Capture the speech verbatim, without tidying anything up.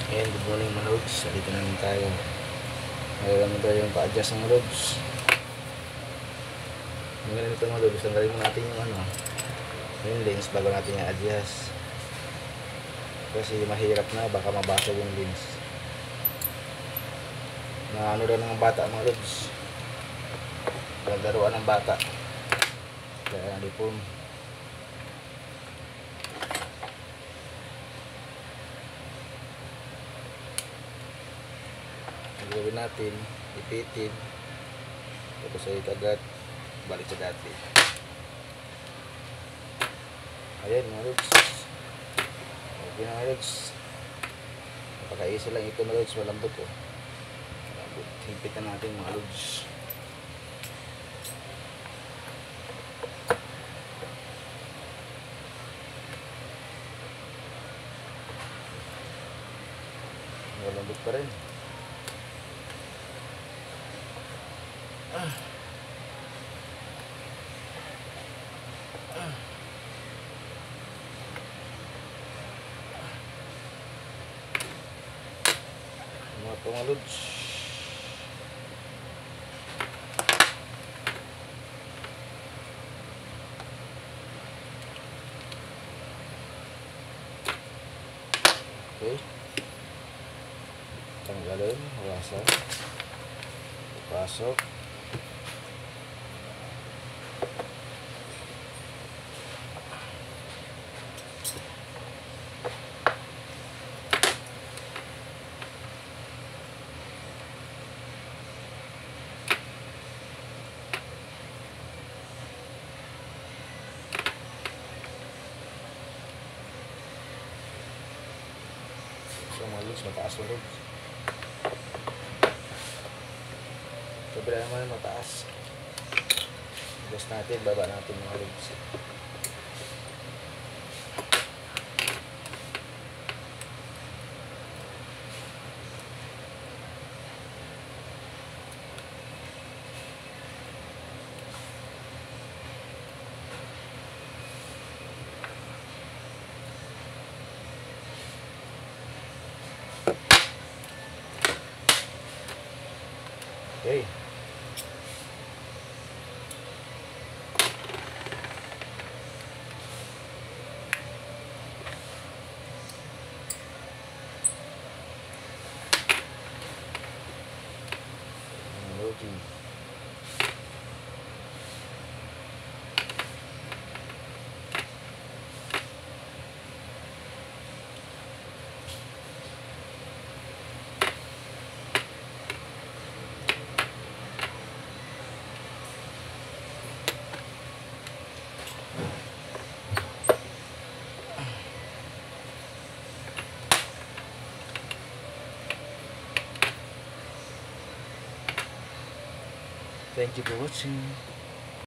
Ayan, good morning mga lods. Dito na naman tayo. Ngayon naman tayo yung pa-adjust ng lods. Yung ganito mga lods, tanggalin mo natin yung ano, yung lens bago natin i-adjust. Kasi mahirap na, baka mabasag yung lens. Na ano daw ng bata mga lods. Naglaruan ng bata. Kaya nalipon. Gawin natin, ipitin, tapos ay kagat, balik sa dati. Ayan mga lods, okay na mga lods. Napaka-easy lang ito mga lods, malambot oh. Malambot, himpitan natin mga lods. Malambot pa rin. Ah. Ah. Mga ito mga lods. Okay, tanggalin, hawasan, pasok. So mga lods, mataas na lods. Sobra naman mataas. Adjust natin, baba natin mga lods. Okay. Loading. Thank you for watching.